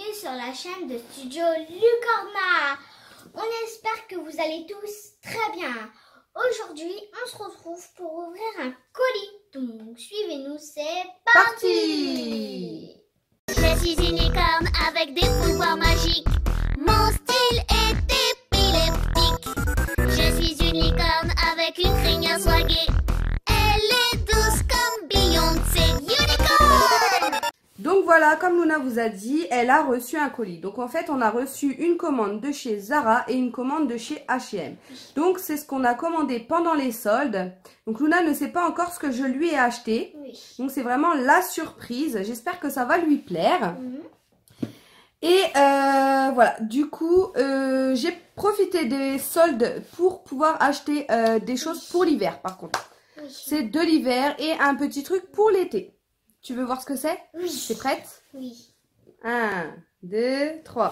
bienvenue sur la chaîne de Studio Lucorna. On espère que vous allez tous très bien. Aujourd'hui, on se retrouve pour ouvrir un colis. Donc, suivez-nous, c'est parti. Je suis une licorne avec des pouvoirs magiques. Mon style est épileptique. Je suis une licorne avec une crinière swaguée. Elle est douce comme Beyoncé Unicorn. Donc voilà, comme Luna vous a dit, elle a reçu un colis. Donc en fait, on a reçu une commande de chez Zara et une commande de chez H&M. Donc c'est ce qu'on a commandé pendant les soldes. Donc Luna ne sait pas encore ce que je lui ai acheté. Oui. Donc c'est vraiment la surprise. J'espère que ça va lui plaire. Et voilà, du coup, j'ai profité des soldes pour pouvoir acheter des choses pour l'hiver par contre. Oui. C'est de l'hiver et un petit truc pour l'été. Tu veux voir ce que c'est? Oui. T'es prête? Oui. 1, 2, 3.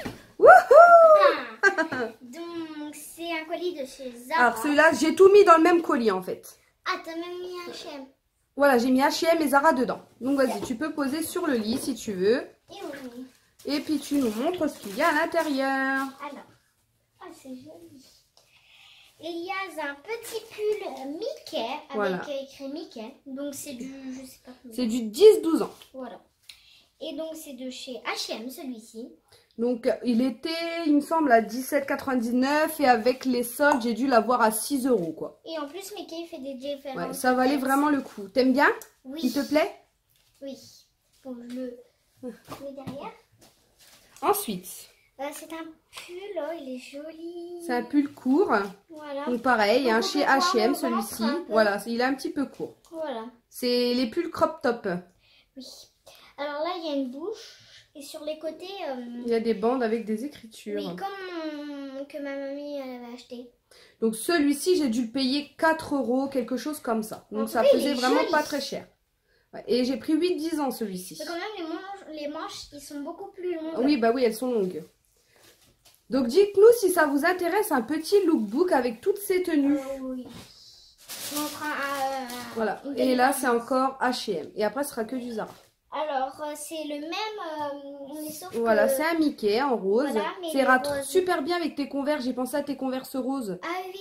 Donc, c'est un colis de chez Zara. Alors celui-là, j'ai tout mis dans le même colis en fait. Ah, t'as même mis un H&M. Voilà, j'ai mis H&M et Zara dedans. Donc vas-y, tu peux poser sur le lit si tu veux. Et oui. Et puis tu nous montres ce qu'il y a à l'intérieur. Alors, ah, c'est joli. Et il y a un petit pull Mickey avec Voilà. écrit Mickey. Donc c'est du, je sais pas combien. C'est du 10-12 ans. Voilà. Et donc c'est de chez H&M celui-ci. Donc il était, il me semble, à 17,99 et avec les soldes, j'ai dû l'avoir à 6 € quoi. Et en plus Mickey il fait des différences. Ouais, ça valait vraiment le coup. T'aimes bien? Oui. Il te plaît? Oui. Bon, je le mets derrière. Ensuite, C'est un pull, oh, il est joli. c'est un pull court. Voilà. Donc pareil, Donc, un on chez peut voir H&M le celui-ci. ventre un peu. Voilà, il est un petit peu court. Voilà. C'est les pulls crop top. Oui. Alors là il y a une bouche. Et sur les côtés, Il y a des bandes avec des écritures. oui, comme que ma mamie elle avait acheté. Donc celui-ci, j'ai dû le payer 4 €, quelque chose comme ça. Donc ça Oui, il faisait est vraiment joli. pas très cher. Ouais, et j'ai pris 8-10 ans celui-ci. Mais quand même les manches ils sont beaucoup plus longues. Oui, bah oui, elles sont longues. Donc dites-nous si ça vous intéresse un petit lookbook avec toutes ces tenues. Oui. On fera Voilà. une Et là, demi-heure. c'est encore H&M. Et après, ce sera que du Zara. Alors, c'est le même, mais sauf Voilà, que... c'est un Mickey en rose. Voilà, mais Ça le ira rose. super bien avec tes Converse. J'ai pensé à tes Converse roses. Ah oui.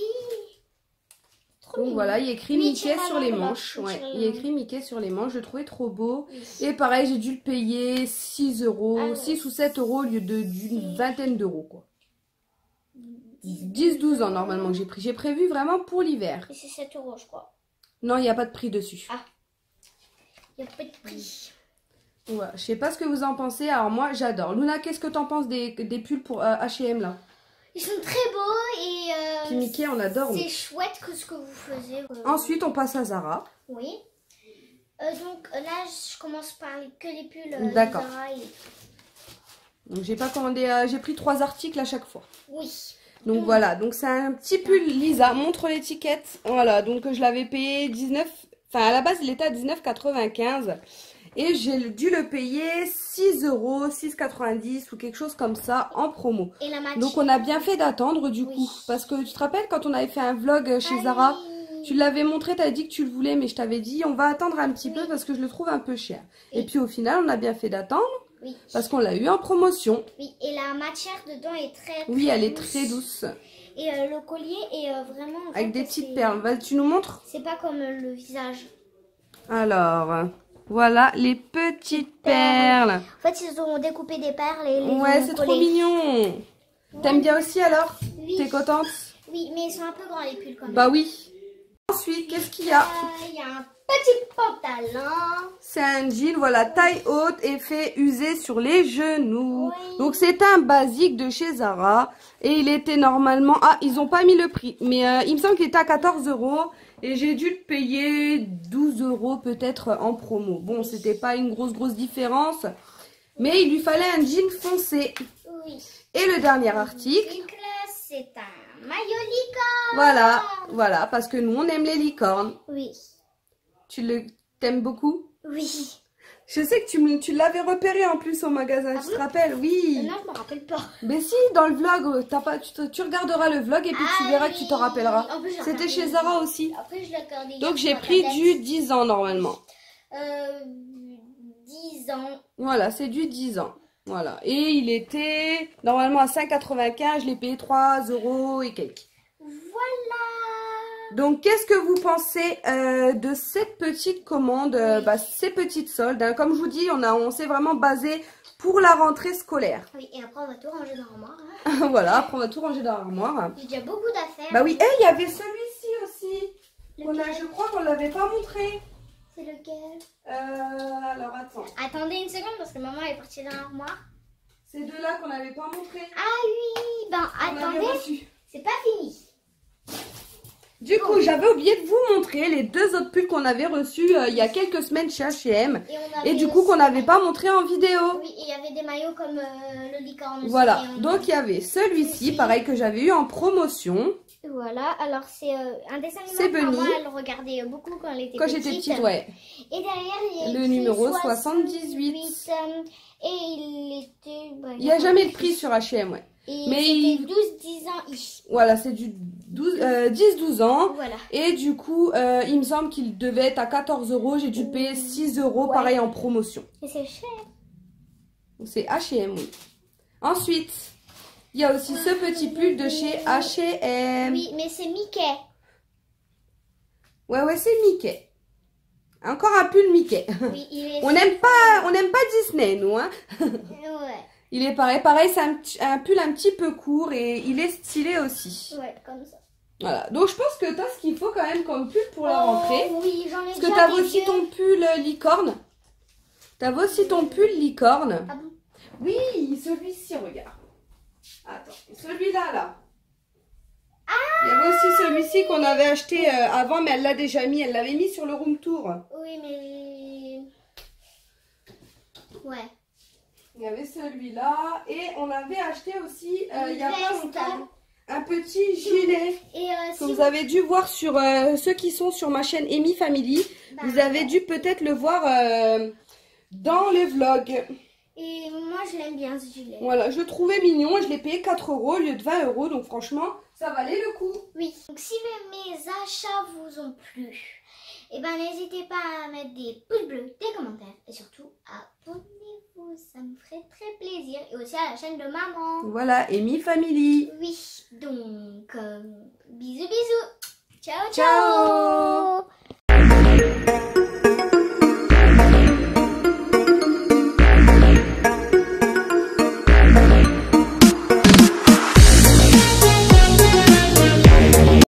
Trop Donc mignon. voilà, il y a écrit Oui, Mickey tire sur la les langue, là. manches. Oui, Ouais, tire la il y a langue. écrit Mickey sur les manches. Je le trouvais trop beau. Oui. Et pareil, j'ai dû le payer 6 €, Ah ouais. 6 ou 7 € au lieu d'une vingtaine d'euros, quoi. 10-12 ans normalement que j'ai pris. J'ai prévu vraiment pour l'hiver. Et c'est 7 € je crois. Non, il n'y a pas de prix dessus. Ah. Il n'y a pas de prix. Ouais, je sais pas ce que vous en pensez. Alors moi, j'adore. Luna, qu'est-ce que t'en penses des pulls pour H&M là? Ils sont très beaux et... Puis Mickey, on adore. c'est Oui. chouette que ce que vous faisiez. Ensuite, on passe à Zara. Oui. Donc là, je commence par que les pulls. D'accord. Zara et... Donc j'ai pas commandé, j'ai pris 3 articles à chaque fois. Oui. Donc voilà, donc c'est un petit pull Lisa, montre l'étiquette. Voilà, donc je l'avais payé 19, enfin à la base il était à 19,95 et j'ai dû le payer 6 €, 6,90 ou quelque chose comme ça en promo. Et la matière. Donc on a bien fait d'attendre du Oui. coup, parce que tu te rappelles quand on avait fait un vlog chez Ah Zara, oui. tu l'avais montré, tu as dit que tu le voulais, mais je t'avais dit on va attendre un petit Oui. peu parce que je le trouve un peu cher. Oui. Et puis au final on a bien fait d'attendre Oui. parce qu'on l'a eu en promotion. Oui. Et la matière dedans est très Oui, elle est douce. très douce. Et le collier est vraiment... en Avec fait, des petites c'est- perles. Vas-y, tu nous montres? C'est pas comme le visage. Alors, voilà les petites perles. En fait, ils ont découpé des perles et les Ouais, ont c'est trop collées. mignon. T'aimes bien aussi alors? Oui. T'es contente? Oui, mais ils sont un peu grands les pulls quand même. Bah oui. Ensuite, qu'est-ce qu'il y a? Il y a un petit pantalon. C'est un jean, voilà, taille haute, effet usé sur les genoux. Oui. Donc c'est un basique de chez Zara. Et il était normalement... Ah, ils ont pas mis le prix. Mais il me semble qu'il était à 14 €. Et j'ai dû le payer 12 € peut-être en promo. Bon, c'était pas une grosse différence. Mais il lui fallait un jean foncé. Oui. Et le dernier article... Donc là, c'est un maillot licorne. Voilà, parce que nous on aime les licornes. Oui. T'aimes beaucoup? Oui. Je sais que tu l'avais repéré en plus au magasin, tu te rappelles? Oui. Non, je me rappelle pas. Mais si, dans le vlog, tu regarderas le vlog et puis tu verras que tu t'en rappelleras. En plus, j'ai C'était regardé. chez Zara aussi. Après, je l'ai regardé. Donc hier j'ai sur pris Internet. du 10 ans normalement. 10 ans. Voilà, c'est du 10 ans. Voilà. Et il était normalement à 5,95 €. Je l'ai payé 3 € et quelques. Voilà. Donc, qu'est-ce que vous pensez de cette petite commande, ces petites soldes, hein. Comme je vous dis, on s'est vraiment basé pour la rentrée scolaire. Oui, et après on va tout ranger dans l'armoire. Hein. Voilà, après on va tout ranger dans l'armoire. J'ai déjà beaucoup d'affaires. Bah oui, et il y avait celui-ci aussi. Lequel? Je crois qu'on ne l'avait pas montré. C'est lequel? Alors, attends. Attendez une seconde parce que maman est partie dans l'armoire. C'est deux-là qu'on n'avait pas montré. Ah oui, ben On avait attendez, reçu. c'est pas fini. Du coup, j'avais oublié de vous montrer les deux autres pulls qu'on avait reçus il y a quelques semaines chez H&M. Et du coup, qu'on n'avait pas montré en vidéo. Oui, il y avait des maillots comme le licorne aussi. Voilà, donc il y avait celui-ci, pareil, que j'avais eu en promotion. Voilà, alors c'est un dessin C'est animé. Bunny. Moi, elle regardait beaucoup quand elle était Quand petite. j'étais petite, ouais. Et derrière, il y a Le écrit numéro 78. et il était... Il n'y a jamais de prix sur H&M, ouais. Et Mais c'était 12-10 ans ici. Voilà, c'est du 10-12 ans. Voilà. Et du coup, il me semble qu'il devait être à 14 €. J'ai dû payer 6 €, Ouais. pareil, en promotion. Et c'est cher. Donc c'est H&M, oui. Ensuite, il y a aussi ce petit pull de chez H&M. Oui, mais c'est Mickey. Ouais, c'est Mickey. Encore un pull Mickey. Oui, il est... On n'aime pas Disney, nous, hein. Ouais. Il est pareil, c'est un pull un petit peu court et il est stylé aussi. Ouais, comme ça. Voilà, donc je pense que tu as ce qu'il faut quand même comme pull pour la rentrée. Oui, j'en ai Parce déjà que tu as des aussi vieux. ton pull licorne. Tu as aussi ton pull licorne. Ah bon? Oui, celui-ci, regarde. Attends, celui-là, là. Il y avait aussi celui-ci qu'on avait acheté avant, mais elle l'a déjà mis. Elle l'avait mis sur le room tour. Oui, mais... Ouais. Il y avait celui-là. Et on avait acheté aussi, il y a pas veste. longtemps, un petit gilet. Et Que si vous avez dû voir sur ceux qui sont sur ma chaîne Amy Family. Bah, Vous avez dû peut-être le voir dans les vlogs. Et moi, je l'aime bien, ce gilet. Voilà, je le trouvais mignon et je l'ai payé 4 € au lieu de 20 €. Donc franchement, ça valait le coup. Oui. Donc, si mes achats vous ont plu, eh ben, n'hésitez pas à mettre des pouces bleus, des commentaires et surtout, abonnez-vous. Ça me ferait très plaisir. Et aussi à la chaîne de maman. Voilà, Amy Family. Oui. Donc, bisous, bisous. Ciao, ciao. Ciao!